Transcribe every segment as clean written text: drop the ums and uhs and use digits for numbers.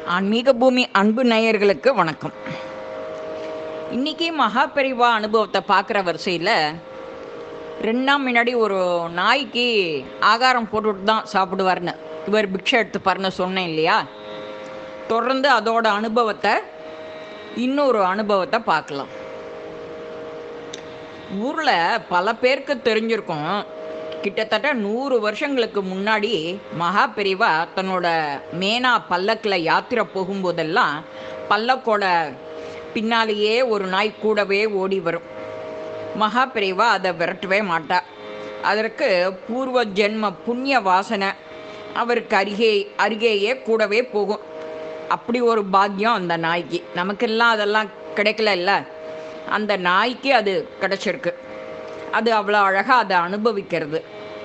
ஆன்மீக பூமி அன்பு நேயர்களுக்கு வணக்கம். இன்னைக்கு மகாபெரிவா அனுபவத்தை பார்க்குற வரிசையில் 2 நாள் முன்னாடி ஒரு நாய்க்கு ஆகாரம் போட்டுட்டு தான் சாப்பிடுவார்னு இவர் பிக்ஷை எடுத்துப்பார்னு சொன்னேன் இல்லையா? தொடர்ந்து அதோட இன்னொரு அனுபவத்தை பார்க்கலாம். ஊரில் பல பேருக்கு தெரிஞ்சிருக்கும், கிட்டத்தட்ட 100 வருஷங்களுக்கு முன்னாடி மகாபெரிவா தன்னோட மேனா பல்லக்கில் யாத்திரை போகும்போதெல்லாம் பல்லக்கோட பின்னாலேயே ஒரு நாய் கூடவே ஓடி வரும். மகாபெரிவா அதை விரட்டவே மாட்டார். அதற்கு பூர்வ ஜென்ம புண்ணிய வாசனை அவருக்கு அருகேயே கூடவே போகும். அப்படி ஒரு பாக்கியம் அந்த நாய்க்கு. நமக்கெல்லாம் அதெல்லாம் கிடைக்கல இல்லை, அந்த நாய்க்கு அது கிடைச்சிருக்கு. அது அவ்வளோ அழகாக அதை அனுபவிக்கிறது.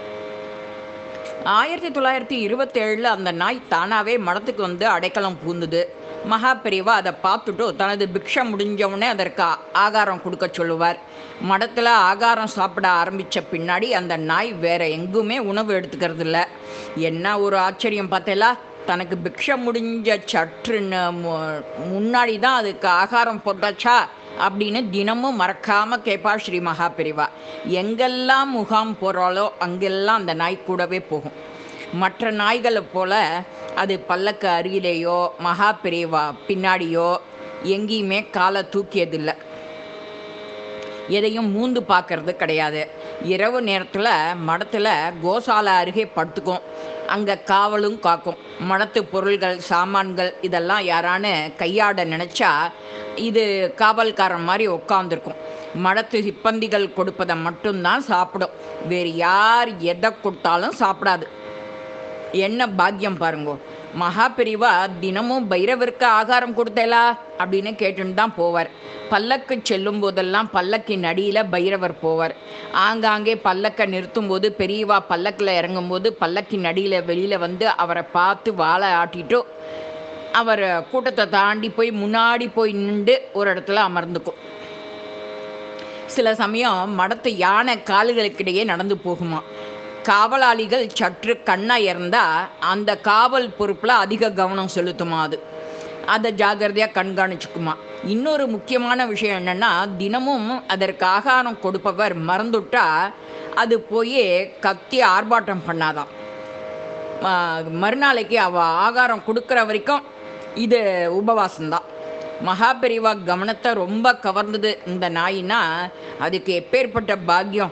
1927 அந்த நாய் தானாகவே மடத்துக்கு வந்து அடைக்கலம் பூந்துது. மகாபெரிவா அதை பார்த்துட்டு தனது பிக்ஷை முடிஞ்சவுடனே அதற்கு ஆகாரம் கொடுக்க சொல்லுவார். மடத்தில் ஆகாரம் சாப்பிட ஆரம்பித்த பின்னாடி அந்த நாய் வேற எங்குமே உணவு எடுத்துக்கிறது இல்லை. என்ன ஒரு ஆச்சரியம் பார்த்தேலா! தனக்கு பிக்ஷை முடிஞ்ச சற்றுன்னு முன்னாடி தான் அதுக்கு ஆகாரம் போட்டாச்சா அப்படின்னு தினமும் மறக்காமல் கேட்பா ஸ்ரீ மகாபெரிவா. எங்கெல்லாம் முகாம் போகிறாலோ அங்கெல்லாம் அந்த நாய் கூடவே போகும். மற்ற நாய்களை போல் அது பல்லக்கு அருகிலேயோ மகாபெரிவா பின்னாடியோ எங்கேயுமே காலை தூக்கியதில்லை. எதையும் மூந்து பார்க்கறது கிடையாது. இரவு நேரத்தில் மடத்தில் கோசாலை அருகே படுத்துக்கும். அங்கே காவலும் காக்கும். மடத்து பொருள்கள் சாமான்கள் இதெல்லாம் யாரானு கையாட நினச்சா இது காவல்காரன் மாதிரி உட்காந்துருக்கும். மடத்து சிப்பந்திகள் கொடுப்பதை மட்டும்தான் சாப்பிடும். வேறு யார் எதை கொடுத்தாலும் சாப்பிடாது. என்ன பாக்கியம் பாருங்கோ! மகாபெரிவா தினமும் பைரவருக்கு ஆகாரம் கொடுத்தேலா அப்படின்னு கேட்டுன்னு தான் போவார். பல்லக்கு செல்லும் போதெல்லாம் பல்லக்கின் அடியில் பைரவர் போவார். ஆங்காங்கே பல்லக்கை நிறுத்தும் போது பெரியவா பல்லக்கில் இறங்கும்போது பல்லக்கின் அடியில் வெளியில் வந்து அவரை பார்த்து வாழை ஆட்டிட்டு அவர் கூட்டத்தை தாண்டி போய் முன்னாடி போய் நின்று ஒரு இடத்துல அமர்ந்துக்கும். சில சமயம் மடத்து யானை கால்களுக்கிடையே நடந்து போகுமா. காவலாளிகள் சற்று கண்ணாக இருந்தால் அந்த காவல் பொறுப்பில் அதிக கவனம் செலுத்துமா. அதை ஜாகிரதையாக கண்காணிச்சுக்குமா. இன்னொரு முக்கியமான விஷயம் என்னென்னா, தினமும் அதற்கு ஆகாரம் கொடுப்பவர் மறந்துட்டா அது போய் கத்தி ஆர்ப்பாட்டம் பண்ணாதான். மறுநாளைக்கு ஆகாரம் கொடுக்குற வரைக்கும் இது உபவாசம்தான். மகாபெரிவா கவனத்தை ரொம்ப கவர்ந்தது இந்த நாயினா அதுக்கு எப்பேற்பட்ட பாக்கியம்!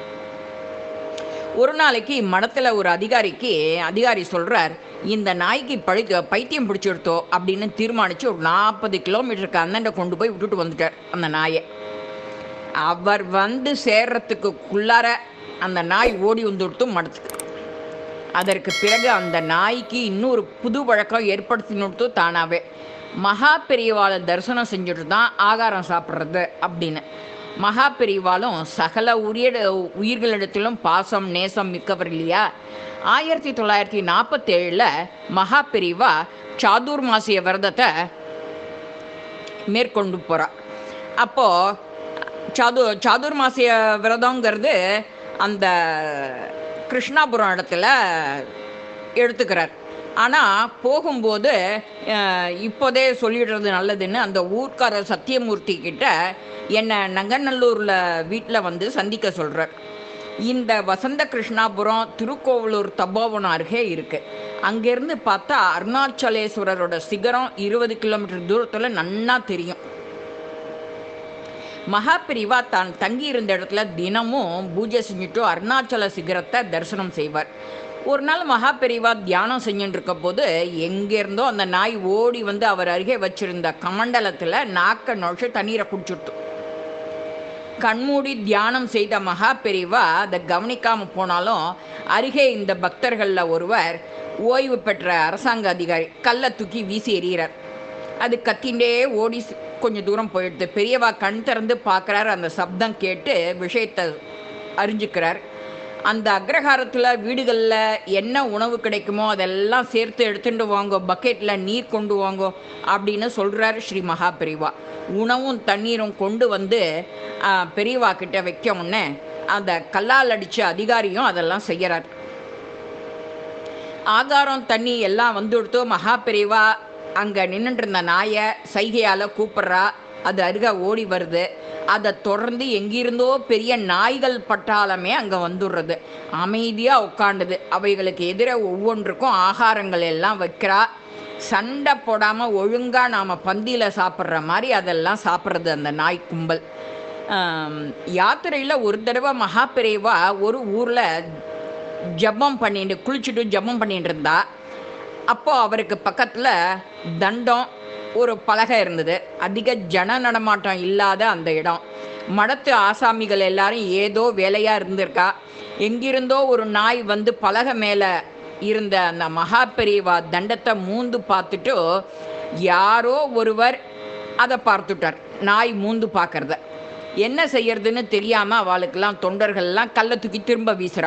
ஒரு நாளைக்கு மடத்தில் ஒரு அதிகாரி சொல்கிறார், இந்த நாய்க்கு பைத்தியம் பிடிச்சிருத்தோ அப்படின்னு தீர்மானித்து ஒரு 40 கிலோமீட்டருக்கு அந்தாண்ட கொண்டு போய் விட்டுட்டு வந்துட்டார் அந்த நாயை. அவர் வந்து சேர்றதுக்குள்ளார அந்த நாய் ஓடி வந்துடுத்தும் மடத்துக்கு. அதற்கு பிறகு அந்த நாய்க்கு இன்னொரு புது வழக்கம் ஏற்படுத்தினுட்டு தானாகவே மகாபெரிவாளை தரிசனம் செஞ்சுட்டு தான் ஆகாரம் சாப்பிட்றது அப்படின்னு. மகாபெரிவாலும் சகல உயிர்களிடத்திலும் பாசம் நேசம் மிக்கவர் இல்லையா? 1947 மகாபெரிவா சாதுர்மாசிய விரதத்தை மேற்கொண்டு போகிறார். அப்போது சாதுர்மாசிய விரதங்கிறது அந்த கிருஷ்ணாபுரம் இடத்துல எடுத்துக்கிறார். ஆனால் போகும்போது இப்போதே சொல்லிடுறது நல்லதுன்னு அந்த ஊர்க்காரர் சத்தியமூர்த்தி கிட்ட என்னை நங்கநல்லூரில் வீட்டில் வந்து சந்திக்க சொல்கிறார். இந்த வசந்த கிருஷ்ணாபுரம் திருக்கோவலூர் தபோவனம் அருகே இருக்குது. அங்கேருந்து பார்த்தா அருணாச்சலேஸ்வரரோட சிகரம் 20 கிலோமீட்டர் தூரத்தில் நன்னா தெரியும். மகாபெரிவா தான் தங்கியிருந்த இடத்துல தினமும் பூஜை செஞ்சுட்டு அருணாச்சல சிகரத்தை தரிசனம் செய்வார். ஒரு நாள் மகாபெரிவா தியானம் செஞ்சுட்டு இருக்க போது எங்கேருந்தோ அந்த நாய் ஓடி வந்து அவர் அருகே வச்சிருந்த கமண்டலத்தில் நாக்க நுழைச்சு தண்ணீரை குடிச்சுட்டு கண்மூடி தியானம் செய்த மகாபெரிவா அதை கவனிக்காமல் போனாலும் அருகே இந்த பக்தர்களில் ஒருவர் ஓய்வு பெற்ற அரசாங்க அதிகாரி கல்லை தூக்கி வீசி எறிகிறார். அது கத்திண்டே ஓடி கொஞ்சம் தூரம் போயிடுது. பெரியவா கண் திறந்து பார்க்குறார். அந்த சப்தம் கேட்டு விஷயத்தை அறிஞ்சிக்கிறார். அந்த அக்ரஹாரத்தில் வீடுகளில் என்ன உணவு கிடைக்குமோ அதெல்லாம் சேர்த்து எடுத்துட்டு வாங்கோ, பக்கெட்டில் நீர் கொண்டு வாங்கோ அப்படின்னு சொல்கிறார் ஸ்ரீ மகாபெரிவா. உணவும் தண்ணீரும் கொண்டு வந்து பெரியவா கிட்ட வைக்க உடனே அந்த கல்லால் அடித்த அதிகாரியும் அதெல்லாம் செய்கிறார். ஆகாரம் தண்ணி எல்லாம் வந்துடுத்து. மகாபெரிவா அங்கே நின்றுட்டு இருந்த நாயை சைகையால் கூப்பிட்றா. அது அருகே ஓடி வருது. அதை தொடர்ந்து எங்கிருந்தோ பெரிய நாய்கள் பட்டாளமே அங்கே வந்துடுறது. அமைதியாக உட்காண்டுது. அவைகளுக்கு எதிர ஒவ்வொன்றுக்கும் ஆகாரங்கள் எல்லாம் வைக்கிறா. சண்டை போடாமல் ஒழுங்காக நாம் பந்தியில் சாப்பிட்ற மாதிரி அதெல்லாம் சாப்பிட்றது அந்த நாய் கும்பல். யாத்திரையில் ஒரு தடவை மகாபிரிவா ஒரு ஊரில் ஜபம் பண்ணிட்டு குளிச்சுட்டு ஜபம் பண்ணிட்டு இருந்தா. அப்போது அவருக்கு பக்கத்தில் தண்டம் ஒரு பலகை இருந்தது. அதிக ஜன நடமாட்டம் இல்லாத அந்த இடம். மடத்து ஆசாமிகள் எல்லாரும் ஏதோ வேலையாக இருந்திருக்கா. எங்கிருந்தோ ஒரு நாய் வந்து பலகை மேலே இருந்த அந்த மகாபெரிவா தண்டத்தை மூந்து பார்த்துட்டு யாரோ ஒருவர் அதை பார்த்துட்டார். நாய் மூந்து பார்க்கறத என்ன செய்யறதுன்னு தெரியாமல் அவளுக்கெல்லாம் தொண்டர்கள்லாம் கல்லை தூக்கி திரும்ப வீசுறா.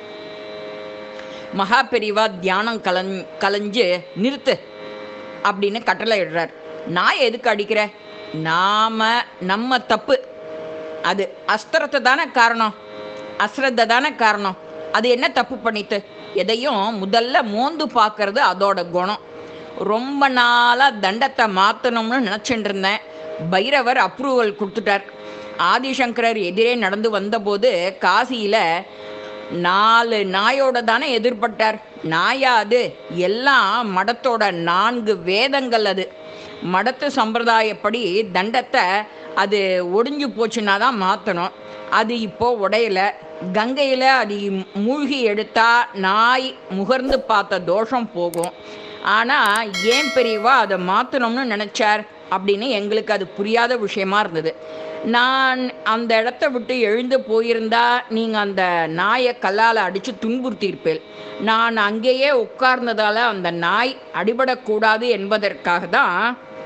மகாபெரிவா தியானம் கலைஞ்சு நிறுத்து அப்படின்னு கட்டளை இடுறார். நாய் எதுக்கு அடிக்கிற? நம்ம தப்பு. அது அஸ்திரத்தை தானே காரணம், அஸ்ரத்தை தானே காரணம். அது என்ன தப்பு பண்ணிட்டு? எதையும் முதல்ல மோந்து பார்க்கறது அதோட குணம். ரொம்ப நாளாக தண்டத்தை மாற்றணும்னு நினச்சிட்டு இருந்தேன். பைரவர் அப்ரூவல் கொடுத்துட்டார். ஆதிசங்கரர் எதிரே நடந்து வந்தபோது காசியில் 4 நாயோட தானே எதிர்பட்டார். நாயா அது? எல்லாம் மடத்தோட 4 வேதங்கள். அது மடத்து சம்பிரதாயப்படி தண்டத்தை அது ஒடிஞ்சு போச்சுன்னா தான் மாற்றணும். அது இப்போது உடையல. கங்கையில் அது மூழ்கி எடுத்தால் நாய் முகர்ந்து பார்த்த தோஷம் போகும். ஆனால் ஏன் பெரியவா அதை மாற்றணும்னு நினச்சார் அப்படின்னு எங்களுக்கு அது புரியாத விஷயமா இருந்தது. நான் அந்த இடத்த விட்டு எழுந்து போயிருந்தா நீங்கள் அந்த நாயை கல்லால் அடித்து துன்புறுத்தியிருப்பேன். நான் அங்கேயே உட்கார்ந்ததால் அந்த நாய் அடிபடக்கூடாது என்பதற்காக தான்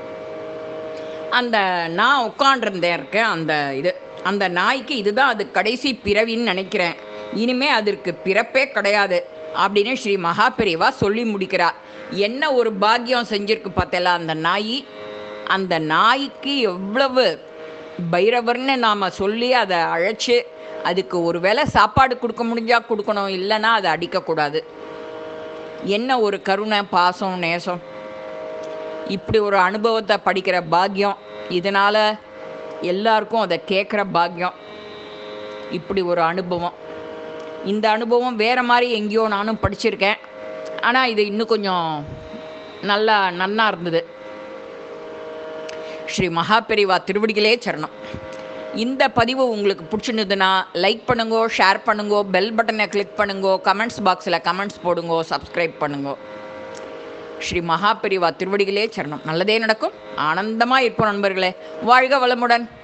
நான் உட்காண்டிருந்தேன் இருக்கேன். அந்த நாய்க்கு இதுதான் அது கடைசி பிறவின்னு நினைக்கிறேன். இனிமே அதற்கு பிறப்பே கிடையாது அப்படின்னு ஸ்ரீ மகாபெரிவா சொல்லி முடிக்கிறார். என்ன ஒரு பாக்கியம் செஞ்சிருக்கு பார்த்தல அந்த நாய்க்கு எவ்வளவு பைரவர்னு நாம் சொல்லி அதை அழைச்சி அதுக்கு ஒரு வேளை சாப்பாடு கொடுக்க முடிஞ்சால் கொடுக்கணும், இல்லைன்னா அதை அடிக்கக்கூடாது. என்ன ஒரு கருணை, பாசம், நேசம். இப்படி ஒரு அனுபவத்தை படிக்கிற பாக்கியம், இதனால் எல்லாருக்கும் அதை கேட்குற பாக்கியம். இப்படி ஒரு அனுபவம், இந்த அனுபவம் வேறு மாதிரி எங்கேயோ நானும் படிச்சிருக்கேன். ஆனால் இது இன்னும் கொஞ்சம் நன்னா இருந்தது. ஸ்ரீ மகாபெரிவா திருவடிகளே சரணம். இந்த பதிவு உங்களுக்கு பிடிச்சிருந்ததுன்னா லைக் பண்ணுங்கோ, ஷேர் பண்ணுங்கோ, பெல் பட்டனை கிளிக் பண்ணுங்கோ, கமெண்ட்ஸ் பாக்ஸில் கமெண்ட்ஸ் போடுங்கோ, சப்ஸ்கிரைப் பண்ணுங்கோ. ஸ்ரீ மகாபெரிவா திருவடிகளே சரணம். நல்லதே நடக்கும். ஆனந்தமாக இருப்போம் நண்பர்களே. வாழ்க வளமுடன்.